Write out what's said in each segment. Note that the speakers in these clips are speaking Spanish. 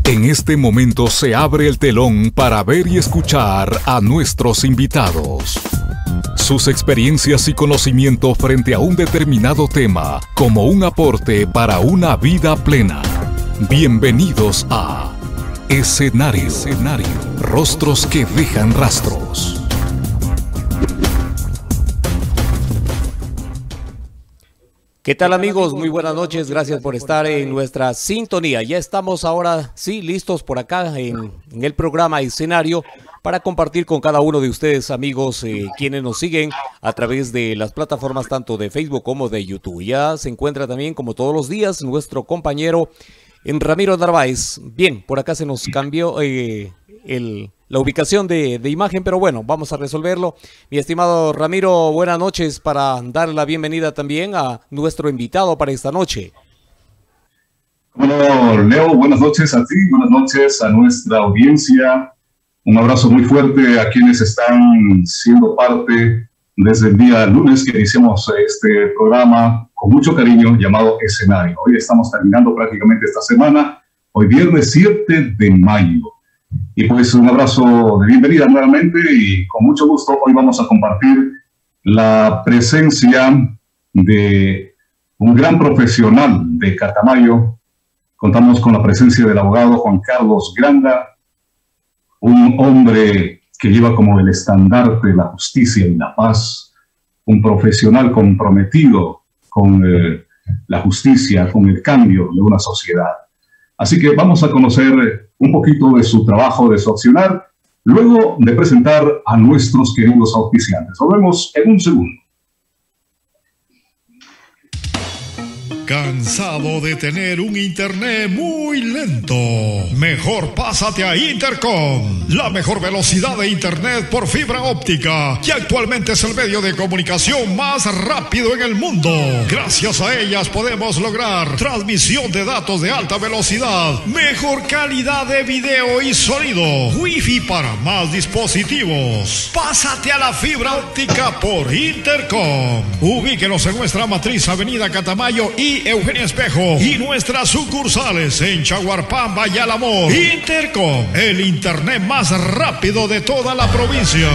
En este momento se abre el telón para ver y escuchar a nuestros invitados. Sus experiencias y conocimiento frente a un determinado tema como un aporte para una vida plena. Bienvenidos a Escenario. Rostros que dejan rastros. ¿Qué tal, amigos? Muy buenas noches, gracias por estar en nuestra sintonía. Ya estamos ahora, sí, listos por acá en el programa Escenario para compartir con cada uno de ustedes, amigos, quienes nos siguen a través de las plataformas tanto de Facebook como de YouTube. Ya se encuentra también, como todos los días, nuestro compañero Ramiro Narváez. Bien, por acá se nos cambió la ubicación de imagen, pero bueno, vamos a resolverlo. Mi estimado Ramiro, buenas noches, para dar la bienvenida también a nuestro invitado para esta noche. Bueno, Leo, buenas noches a ti, buenas noches a nuestra audiencia. Un abrazo muy fuerte a quienes están siendo parte desde el día lunes que iniciamos este programa con mucho cariño llamado Escenario. Hoy estamos terminando prácticamente esta semana, hoy viernes 7 de mayo. Y pues un abrazo de bienvenida nuevamente y con mucho gusto hoy vamos a compartir la presencia de un gran profesional de Catamayo. Contamos con la presencia del abogado Juan Carlos Granda, un hombre que lleva como el estandarte la justicia y la paz, un profesional comprometido con la justicia, con el cambio de una sociedad. Así que vamos a conocer un poquito de su trabajo, de su accionar, luego de presentar a nuestros queridos auspiciantes. Nos vemos en un segundo. ¿Cansado de tener un internet muy lento? Mejor pásate a Intercom, la mejor velocidad de internet por fibra óptica, que actualmente es el medio de comunicación más rápido en el mundo. Gracias a ellas podemos lograr transmisión de datos de alta velocidad, mejor calidad de video y sonido, wifi para más dispositivos. Pásate a la fibra óptica por Intercom. Ubíquenos en nuestra matriz Avenida Catamayo y Eugenia Espejo y nuestras sucursales en Chaguarpamba y Alamor. Intercom, el internet más rápido de toda la provincia.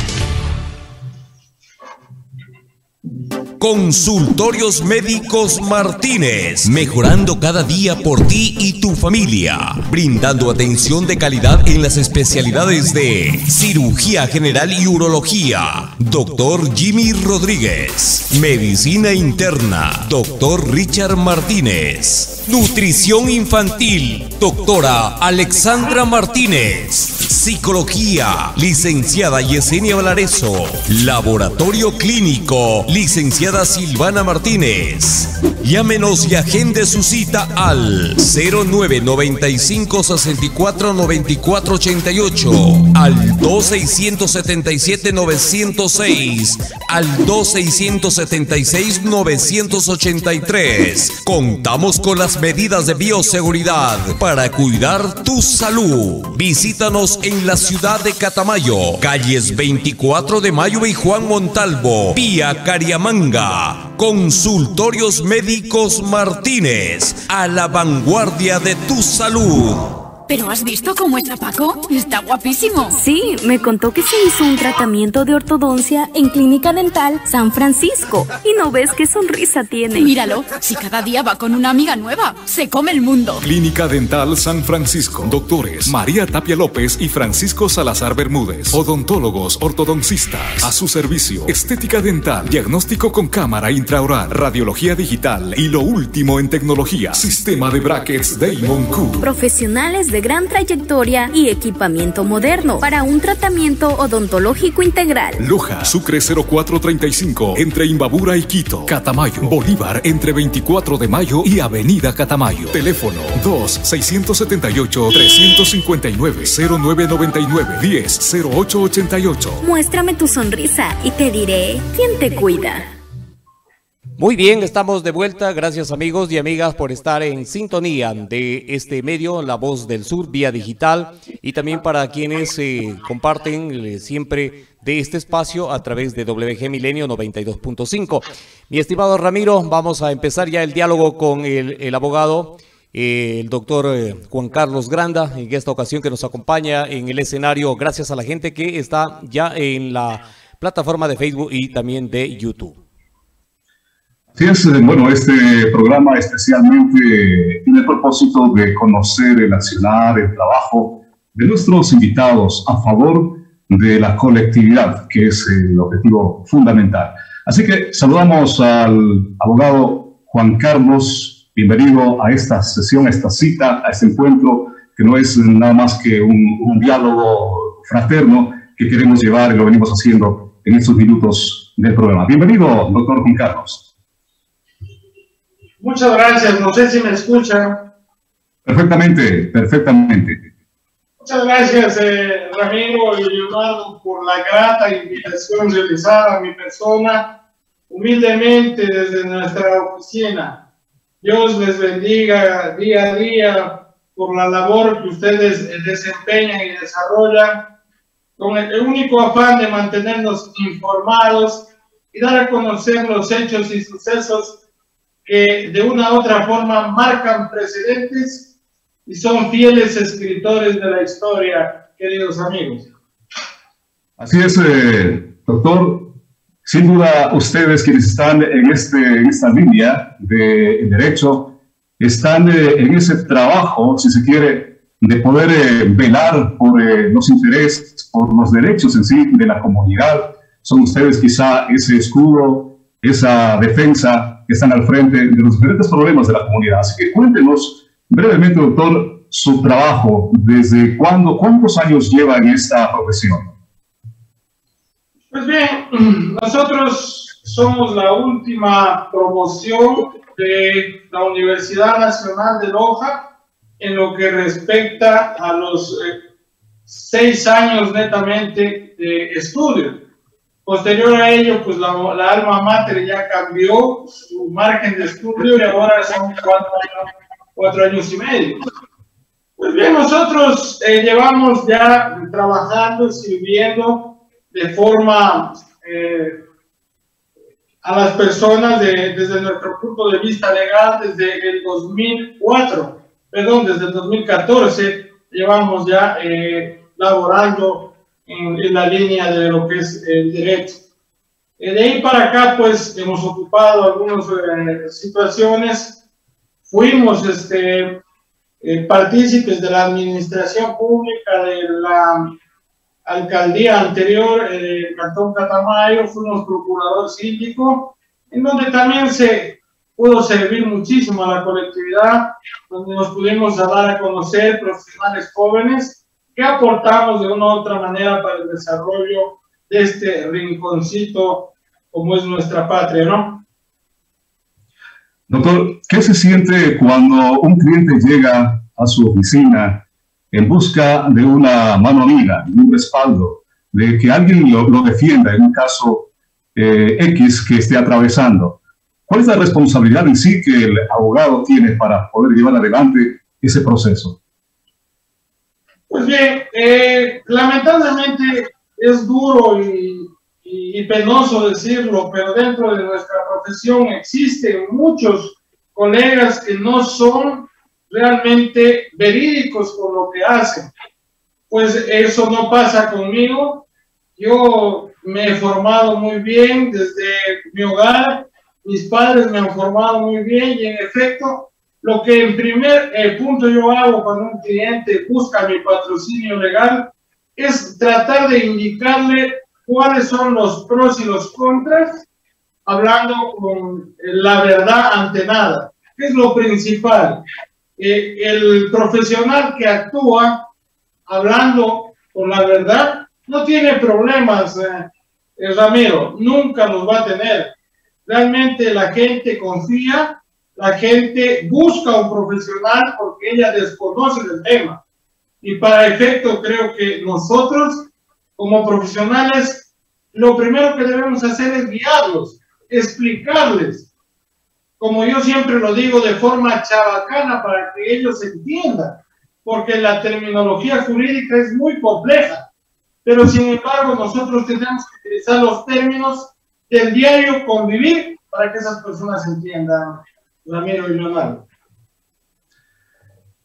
Consultorios Médicos Martínez, mejorando cada día por ti y tu familia, brindando atención de calidad en las especialidades de cirugía general y urología, Dr. Jimmy Rodríguez, medicina interna, Dr. Richard Martínez, nutrición infantil, doctora Alexandra Martínez, psicología, licenciada Yesenia Valareso, laboratorio clínico, licenciada Silvana Martínez. Llámenos y agende su cita al 0995 64 94 88, al 2677 906, al 2676 983. Contamos con las medidas de bioseguridad para cuidar tu salud. Visítanos en la ciudad de Catamayo, calles 24 de Mayo y Juan Montalvo, vía Cariamanga. Consultorios Médicos Martínez, a la vanguardia de tu salud. ¿Pero has visto cómo está Paco? Está guapísimo. Sí, me contó que se hizo un tratamiento de ortodoncia en Clínica Dental San Francisco. ¿Y no ves qué sonrisa tiene? Míralo, si cada día va con una amiga nueva, se come el mundo. Clínica Dental San Francisco. Doctores María Tapia López y Francisco Salazar Bermúdez. Odontólogos, ortodoncistas. A su servicio. Estética dental, diagnóstico con cámara intraoral, radiología digital y lo último en tecnología. Sistema de brackets Damon Q. Profesionales de gran trayectoria y equipamiento moderno para un tratamiento odontológico integral. Loja, Sucre 0435, entre Imbabura y Quito. Catamayo, Bolívar, entre 24 de Mayo y Avenida Catamayo. Teléfono 2-679-359-0999-10-0888. Muéstrame tu sonrisa y te diré quién te cuida. Muy bien, estamos de vuelta. Gracias, amigos y amigas, por estar en sintonía de este medio, La Voz del Sur, vía digital, y también para quienes comparten siempre de este espacio a través de WG Milenio 92.5. Mi estimado Ramiro, vamos a empezar ya el diálogo con el abogado el doctor Juan Carlos Granda, en esta ocasión que nos acompaña en el escenario, gracias a la gente que está ya en la plataforma de Facebook y también de YouTube. Así es, bueno, este programa especialmente tiene el propósito de conocer el accionar, el trabajo de nuestros invitados a favor de la colectividad, que es el objetivo fundamental. Así que saludamos al abogado Juan Carlos. Bienvenido a esta sesión, a esta cita, a este encuentro, que no es nada más que un diálogo fraterno que queremos llevar y lo venimos haciendo en estos minutos del programa. Bienvenido, doctor Juan Carlos. Muchas gracias, no sé si me escuchan. Perfectamente, perfectamente. Muchas gracias, Ramiro y Leonardo, por la grata invitación realizada a mi persona, humildemente desde nuestra oficina. Dios les bendiga día a día por la labor que ustedes desempeñan y desarrollan, con el único afán de mantenernos informados y dar a conocer los hechos y sucesos que de una u otra forma marcan precedentes y son fieles escritores de la historia, queridos amigos. Así es, doctor. Sin duda, ustedes quienes están en esta línea de derecho, están en ese trabajo, si se quiere, de poder velar por los intereses, por los derechos en sí de la comunidad. Son ustedes quizá ese escudo, esa defensa que están al frente de los diferentes problemas de la comunidad. Así que cuéntenos brevemente, doctor, su trabajo, ¿desde cuándo, cuántos años lleva en esta profesión? Pues bien, nosotros somos la última promoción de la Universidad Nacional de Loja en lo que respecta a los 6 años netamente de estudio. Posterior a ello, pues la alma mater ya cambió su margen de estudio y ahora son 4 años y medio. Pues bien, nosotros llevamos ya trabajando, sirviendo de forma a las personas desde nuestro punto de vista legal desde el 2014 llevamos ya laborando en la línea de lo que es el derecho. De ahí para acá pues hemos ocupado algunas situaciones, fuimos partícipes de la administración pública de la alcaldía anterior, el Cantón Catamayo, fuimos procurador síndico, en donde también se pudo servir muchísimo a la colectividad, donde nos pudimos dar a conocer profesionales jóvenes que aportamos de una u otra manera para el desarrollo de este rinconcito como es nuestra patria, ¿no? Doctor, ¿qué se siente cuando un cliente llega a su oficina en busca de una mano amiga, de un respaldo, de que alguien lo defienda en un caso X que esté atravesando? ¿Cuál es la responsabilidad en sí que el abogado tiene para poder llevar adelante ese proceso? Pues bien, lamentablemente es duro y penoso decirlo, pero dentro de nuestra profesión existen muchos colegas que no son realmente verídicos con lo que hacen. Pues eso no pasa conmigo. Yo me he formado muy bien desde mi hogar, mis padres me han formado muy bien y en efecto lo que en primer punto yo hago cuando un cliente busca mi patrocinio legal es tratar de indicarle cuáles son los pros y los contras, hablando con la verdad ante nada, que es lo principal. El profesional que actúa hablando con la verdad no tiene problemas, Ramiro, nunca los va a tener. Realmente la gente confía, la gente busca un profesional porque ella desconoce el tema. Y para efecto creo que nosotros como profesionales lo primero que debemos hacer es guiarlos, explicarles, como yo siempre lo digo, de forma chabacana para que ellos entiendan, porque la terminología jurídica es muy compleja, pero sin embargo nosotros tenemos que utilizar los términos del diario convivir para que esas personas entiendan, Ramiro y Leonardo.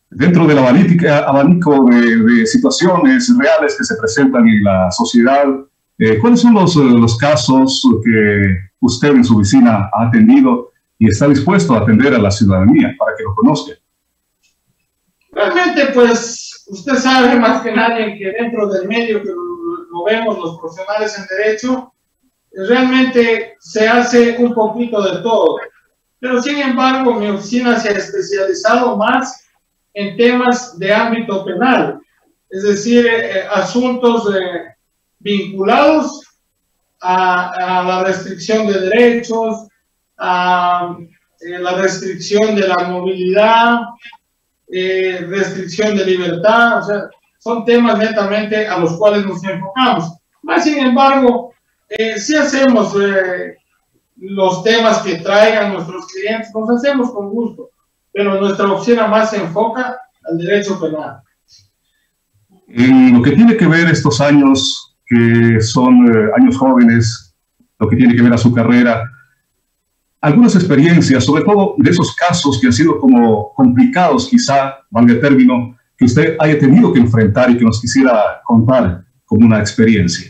dentro del abanico de situaciones reales que se presentan en la sociedad, ¿cuáles son los casos que usted en su oficina ha atendido y está dispuesto a atender a la ciudadanía para que lo conozca? Realmente, pues, usted sabe más que nadie que dentro del medio que lo vemos los profesionales en derecho, realmente se hace un poquito de todo. Pero, sin embargo, mi oficina se ha especializado más en temas de ámbito penal, es decir, asuntos vinculados a la restricción de derechos, a la restricción de la movilidad, restricción de libertad, o sea, son temas netamente a los cuales nos enfocamos. Más sin embargo, sí hacemos los temas que traigan nuestros clientes, los hacemos con gusto, pero nuestra oficina más se enfoca al derecho penal. En lo que tiene que ver estos años, que son años jóvenes, lo que tiene que ver a su carrera, algunas experiencias, sobre todo de esos casos que han sido como complicados, quizá, valga el término, que usted haya tenido que enfrentar y que nos quisiera contar como una experiencia.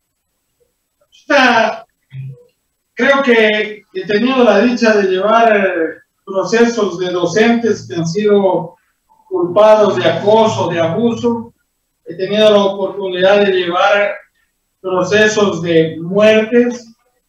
Creo que he tenido la dicha de llevar procesos de docentes que han sido culpados de acoso, de abuso. He tenido la oportunidad de llevar procesos de muertes,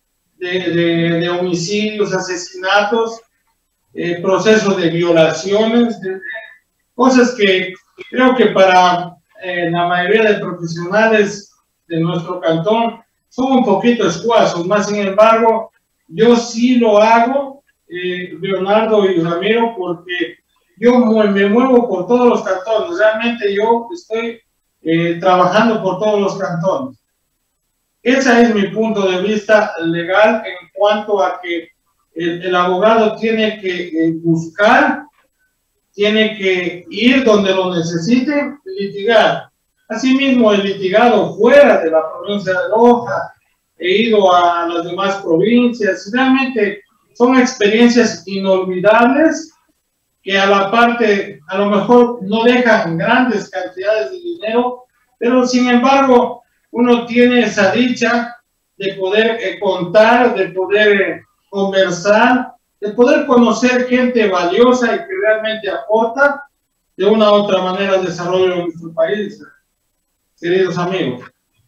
de homicidios, asesinatos, procesos de violaciones, cosas que creo que para la mayoría de profesionales de nuestro cantón son un poquito escuazos. Más sin embargo, yo sí lo hago, Leonardo y Ramiro, porque yo me muevo por todos los cantones. Realmente yo estoy trabajando por todos los cantones. Ese es mi punto de vista legal en cuanto a que el abogado tiene que buscar, tiene que ir donde lo necesiten, litigar. Asimismo, he litigado fuera de la provincia de Loja, he ido a las demás provincias. Realmente son experiencias inolvidables que a la parte, a lo mejor no dejan grandes cantidades de dinero, pero sin embargo, uno tiene esa dicha de poder contar, de poder conversar, de poder conocer gente valiosa y que realmente aporta de una u otra manera al desarrollo de nuestro país, queridos amigos.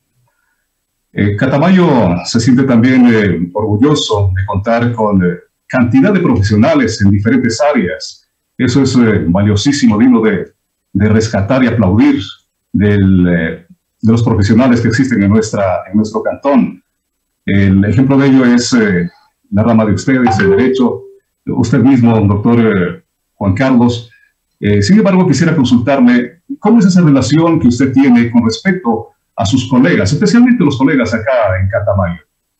Catamayo se siente también orgulloso de contar con cantidad de profesionales en diferentes áreas. Eso es valiosísimo, digno de rescatar y aplaudir de los profesionales que existen en nuestro cantón. El ejemplo de ello es la rama de ustedes, el derecho, usted mismo, doctor Juan Carlos. Sin embargo, quisiera consultarle cómo es esa relación que usted tiene con respecto a sus colegas, especialmente los colegas acá en Catamayo.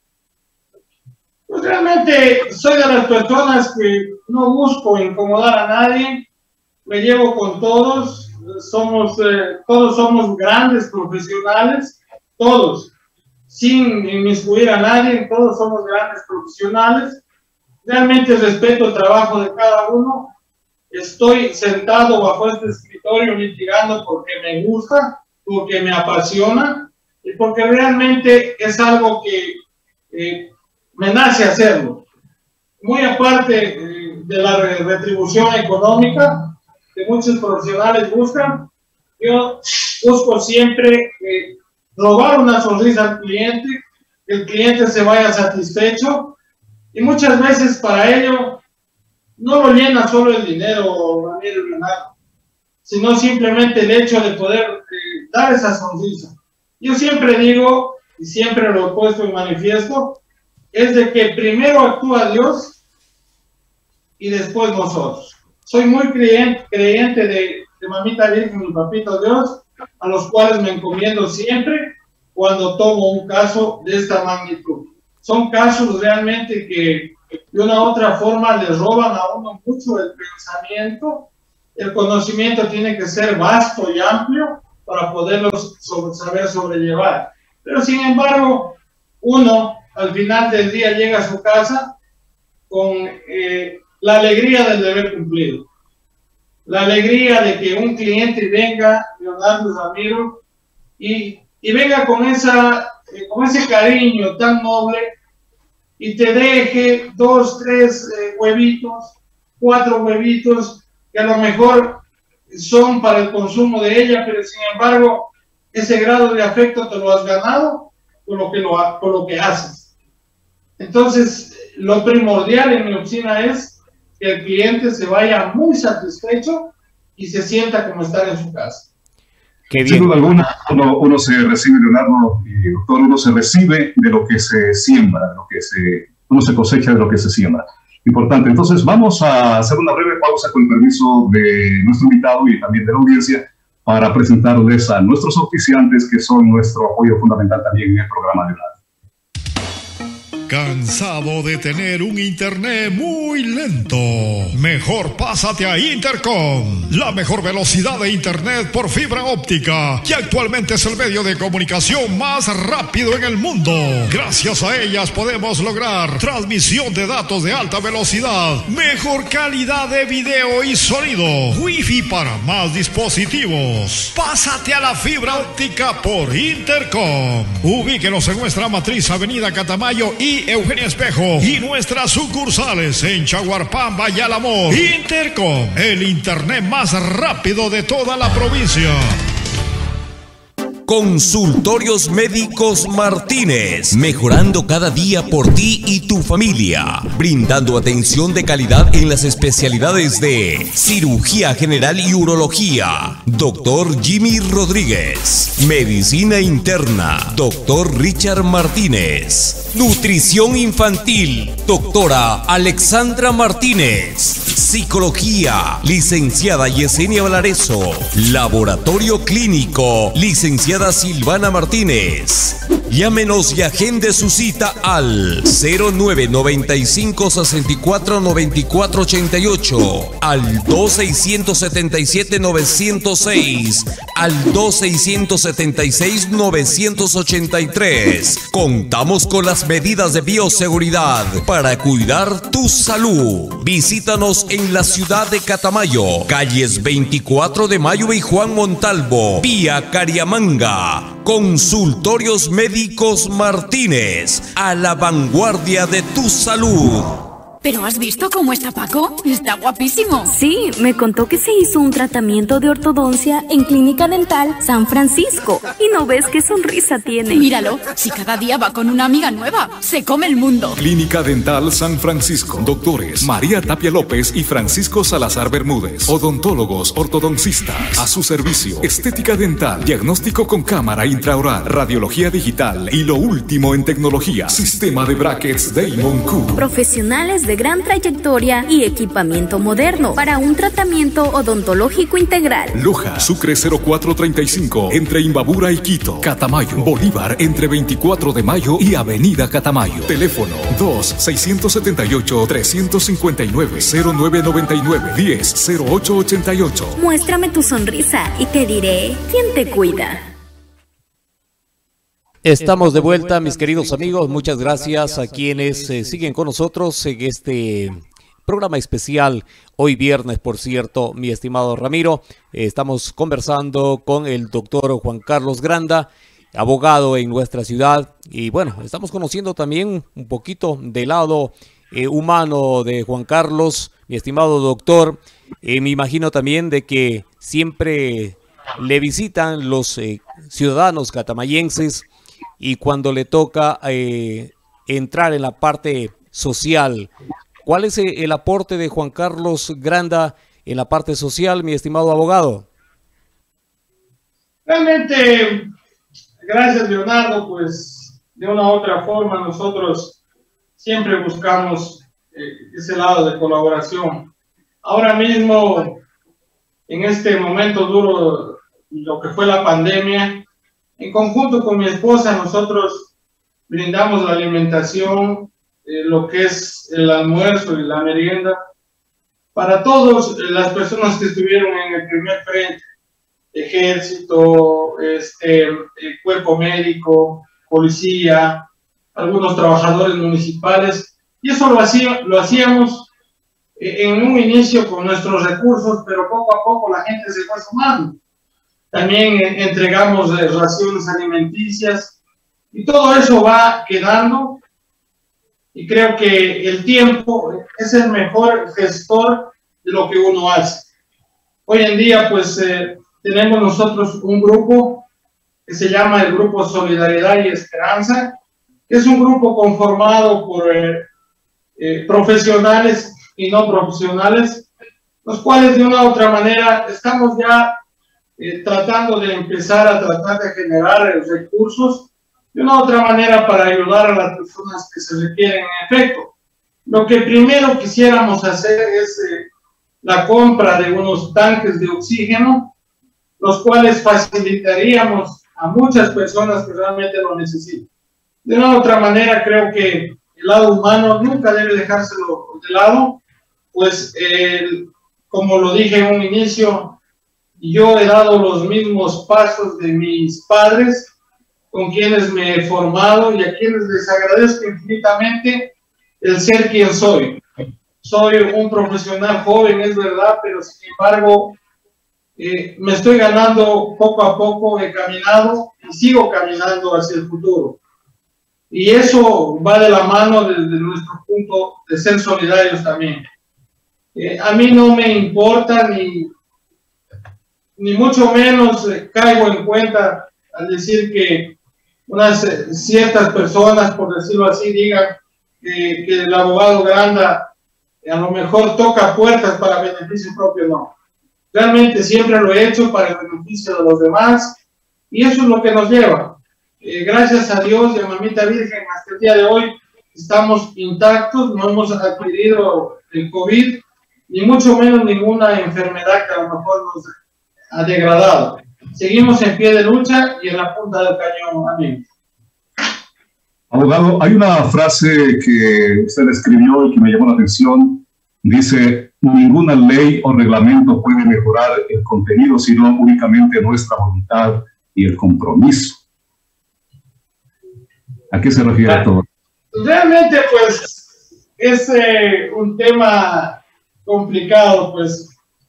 Pues realmente soy de las personas que no busco incomodar a nadie, me llevo con todos, todos somos grandes profesionales, todos, sin inmiscuir a nadie, todos somos grandes profesionales. Realmente respeto el trabajo de cada uno. Estoy sentado bajo este escritorio litigando porque me gusta, porque me apasiona y porque realmente es algo que me nace hacerlo. Muy aparte de la retribución económica que muchos profesionales buscan, yo busco siempre robar una sonrisa al cliente, que el cliente se vaya satisfecho, y muchas veces para ello no lo llena solo el dinero, Ramiro y Leonardo, sino simplemente el hecho de poder dar esa sonrisa. Yo siempre digo, y siempre lo he puesto en manifiesto, es de que primero actúa Dios y después nosotros. Soy muy creyente de Mamita Virgen y Papito Dios, a los cuales me encomiendo siempre cuando tomo un caso de esta magnitud. Son casos realmente que de una u otra forma le roban a uno mucho el pensamiento. El conocimiento tiene que ser vasto y amplio para poderlos saber sobrellevar. Pero sin embargo, uno al final del día llega a su casa con la alegría del deber cumplido. la alegría de que un cliente venga, Leonardo Ramiro, y venga con ese cariño tan noble y te deje 2, 3 huevitos, 4 huevitos, que a lo mejor son para el consumo de ella, pero sin embargo ese grado de afecto te lo has ganado con lo que haces. Entonces, lo primordial en mi oficina es que el cliente se vaya muy satisfecho y se sienta como estar en su casa. Qué bien. Sin duda alguna, uno se recibe, Leonardo y doctor, uno se recibe de lo que se siembra, uno se cosecha de lo que se siembra. Importante. Entonces, vamos a hacer una breve pausa con el permiso de nuestro invitado y también de la audiencia para presentarles a nuestros oficiantes que son nuestro apoyo fundamental también en el programa de Leonardo. ¿Cansado de tener un internet muy lento? Mejor pásate a Intercom, la mejor velocidad de internet por fibra óptica, que actualmente es el medio de comunicación más rápido en el mundo. Gracias a ellas podemos lograr transmisión de datos de alta velocidad, mejor calidad de video y sonido, wifi para más dispositivos. Pásate a la fibra óptica por Intercom. Ubíquenos en nuestra matriz Avenida Catamayo y Eugenia Espejo y nuestras sucursales en Chaguarpamba y Alamor. Intercom, el internet más rápido de toda la provincia. Consultorios Médicos Martínez, mejorando cada día por ti y tu familia, brindando atención de calidad en las especialidades de cirugía general y urología, Dr. Jimmy Rodríguez, medicina interna, Dr. Richard Martínez, nutrición infantil, doctora Alexandra Martínez, psicología, licenciada Yesenia Valareso, laboratorio clínico, licenciada Silvana Martínez. Llámenos y agende su cita al 0995 64 94 88, al 2677 906, al 2676 983. Contamos con las medidas de bioseguridad para cuidar tu salud. Visítanos en la ciudad de Catamayo, calles 24 de Mayo y Juan Montalvo, vía Cariamanga. Consultorios Médicos Martínez, a la vanguardia de tu salud. ¿Pero has visto cómo está Paco? Está guapísimo. Sí, me contó que se hizo un tratamiento de ortodoncia en Clínica Dental San Francisco. ¿Y no ves qué sonrisa tiene? Míralo, si cada día va con una amiga nueva, se come el mundo. Clínica Dental San Francisco. Doctores María Tapia López y Francisco Salazar Bermúdez. Odontólogos, ortodoncistas. A su servicio. Estética dental, diagnóstico con cámara intraoral, radiología digital y lo último en tecnología. Sistema de brackets Damon Q. Profesionales de gran trayectoria y equipamiento moderno para un tratamiento odontológico integral. Loja, Sucre 0435, entre Imbabura y Quito. Catamayo, Bolívar, entre 24 de Mayo y Avenida Catamayo. Teléfono 2-679-359-0999-10-0888. Muéstrame tu sonrisa y te diré quién te cuida. Estamos de vuelta, mis queridos amigos. Muchas gracias a quienes siguen con nosotros en este programa especial. Hoy viernes, por cierto, mi estimado Ramiro. Estamos conversando con el doctor Juan Carlos Granda, abogado en nuestra ciudad. Y bueno, estamos conociendo también un poquito del lado humano de Juan Carlos, mi estimado doctor. Me imagino también de que siempre le visitan los ciudadanos catamayenses. Y cuando le toca entrar en la parte social, ¿cuál es el aporte de Juan Carlos Granda en la parte social, mi estimado abogado? Realmente, gracias Leonardo, pues de una u otra forma nosotros siempre buscamos ese lado de colaboración. Ahora mismo, en este momento duro, lo que fue la pandemia, en conjunto con mi esposa, nosotros brindamos la alimentación, lo que es el almuerzo y la merienda, para todas las personas que estuvieron en el primer frente, ejército, cuerpo médico, policía, algunos trabajadores municipales, y eso lo hacíamos en un inicio con nuestros recursos, pero poco a poco la gente se fue sumando. También entregamos raciones alimenticias y todo eso va quedando, y creo que el tiempo es el mejor gestor de lo que uno hace. Hoy en día pues tenemos nosotros un grupo que se llama el Grupo Solidaridad y Esperanza, que es un grupo conformado por profesionales y no profesionales, los cuales de una u otra manera estamos ya tratando de empezar a tratar de generar recursos de una u otra manera para ayudar a las personas que se requieren en efecto. Lo que primero quisiéramos hacer es la compra de unos tanques de oxígeno, los cuales facilitaríamos a muchas personas que realmente lo necesitan. De una u otra manera, creo que el lado humano nunca debe dejárselo de lado, pues como lo dije en un inicio, yo he dado los mismos pasos de mis padres, con quienes me he formado y a quienes les agradezco infinitamente el ser quien soy. Soy un profesional joven, es verdad, pero sin embargo me estoy ganando poco a poco, he caminado y sigo caminando hacia el futuro. Y eso va de la mano desde nuestro punto de ser solidarios también. A mí no me importa ni mucho menos caigo en cuenta al decir que unas ciertas personas, por decirlo así, digan que el abogado Granda a lo mejor toca puertas para beneficio propio. No. Realmente siempre lo he hecho para el beneficio de los demás y eso es lo que nos lleva. Gracias a Dios y a Mamita Virgen, hasta el día de hoy estamos intactos, no hemos adquirido el COVID, ni mucho menos ninguna enfermedad que a lo mejor nos ha degradado. Seguimos en pie de lucha y en la punta del cañón. Amén. Abogado, hay una frase que usted escribió y que me llamó la atención. Dice, ninguna ley o reglamento puede mejorar el contenido, sino únicamente nuestra voluntad y el compromiso. ¿A qué se refiere todo? Realmente, pues, es un tema complicado, pues.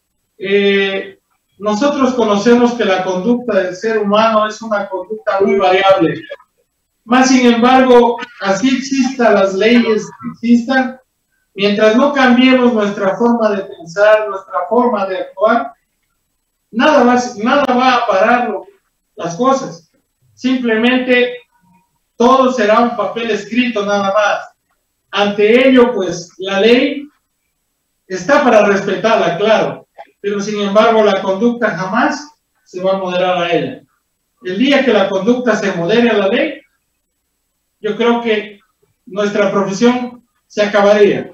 Nosotros conocemos que la conducta del ser humano es una conducta muy variable. Más sin embargo, así existan las leyes que existan, mientras no cambiemos nuestra forma de pensar, nuestra forma de actuar, nada va a parar las cosas. Simplemente todo será un papel escrito nada más. Ante ello, pues, la ley está para respetarla, claro, pero sin embargo la conducta jamás se va a moderar a ella. El día que la conducta se modere a la ley, yo creo que nuestra profesión se acabaría.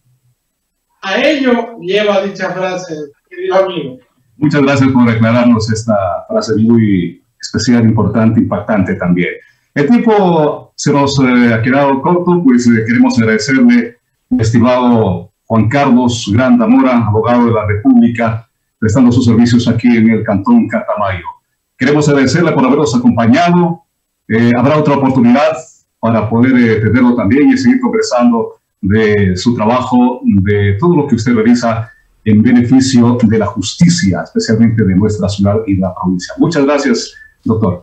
A ello lleva dicha frase, querido amigo. Muchas gracias por aclararnos esta frase muy especial, importante, impactante también. El tiempo se nos ha quedado corto, pues queremos agradecerle al estimado Juan Carlos Granda Mora, abogado de la República, prestando sus servicios aquí en el Cantón Catamayo. Queremos agradecerle por habernos acompañado. Habrá otra oportunidad para poder tenerlo también y seguir conversando de su trabajo, de todo lo que usted realiza en beneficio de la justicia, especialmente de nuestra ciudad y de la provincia. Muchas gracias, doctor.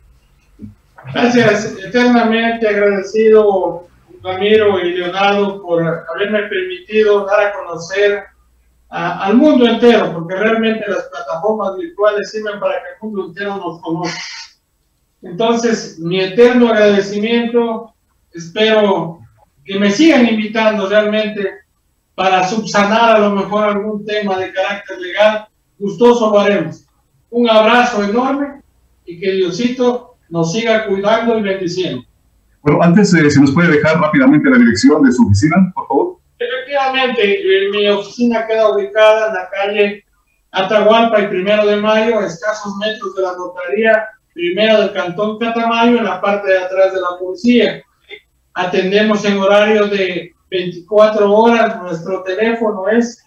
Gracias, eternamente agradecido, Ramiro y Leonardo, por haberme permitido dar a conocer al mundo entero, porque realmente las plataformas virtuales sirven para que el mundo entero nos conozca. Entonces, mi eterno agradecimiento, espero que me sigan invitando realmente para subsanar a lo mejor algún tema de carácter legal, gustoso lo haremos. Un abrazo enorme y que Diosito nos siga cuidando y bendiciendo. Bueno, antes, si nos puede dejar rápidamente la dirección de su oficina, por favor. Efectivamente, mi oficina queda ubicada en la calle Atahualpa y 1 de Mayo, a escasos metros de la notaría primera del Cantón Catamayo, en la parte de atrás de la policía. Atendemos en horario de 24 horas, nuestro teléfono es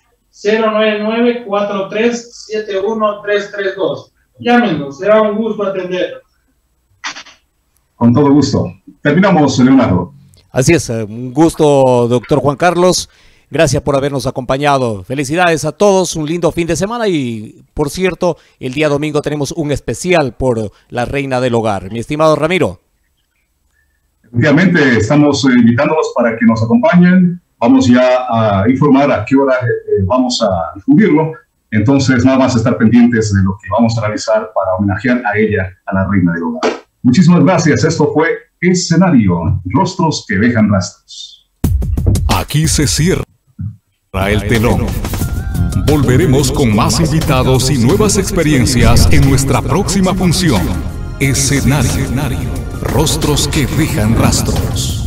099-4371-332. Llámenos, será un gusto atender. Con todo gusto. Terminamos, Leonardo. Así es, un gusto, doctor Juan Carlos. Gracias por habernos acompañado. Felicidades a todos, un lindo fin de semana y, por cierto, el día domingo tenemos un especial por la reina del hogar. Mi estimado Ramiro. Efectivamente, estamos invitándolos para que nos acompañen. Vamos ya a informar a qué hora vamos a difundirlo. Entonces, nada más estar pendientes de lo que vamos a realizar para homenajear a ella, a la reina del hogar. Muchísimas gracias. Esto fue Escenario, rostros que dejan rastros. Aquí se cierra el telón. Volveremos con más invitados y nuevas experiencias en nuestra próxima función. Escenario, rostros que dejan rastros.